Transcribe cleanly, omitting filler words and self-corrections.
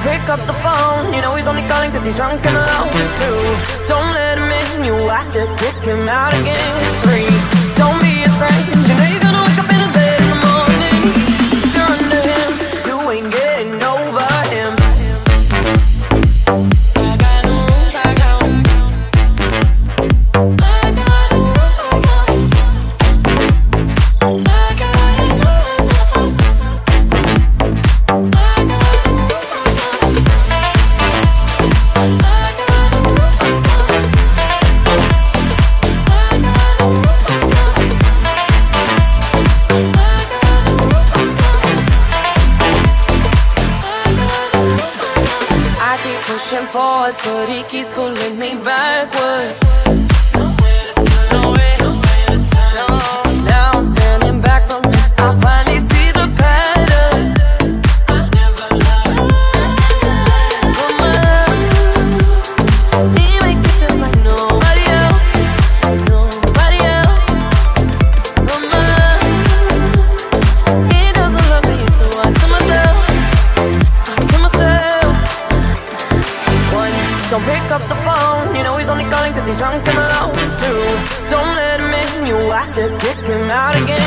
pick up the phone, you know he's only calling cause he's drunk and alone. 2, don't let him in, you have to kick him out again. 3, don't be his friend, you know you're gonna wake up in his bed in the morning. If you're under him, you ain't getting over him. I got no rules, I got no rules, I pushing forwards, but he keeps pulling me backwards. Now I'm standing back from it, I finally see the pattern. I never loved he makes me feel like nobody else, nobody else. He doesn't love me, so I tell myself, don't pick up the phone, you know he's only calling cause he's drunk and alone. 2, don't let him in, you have to kick him out again.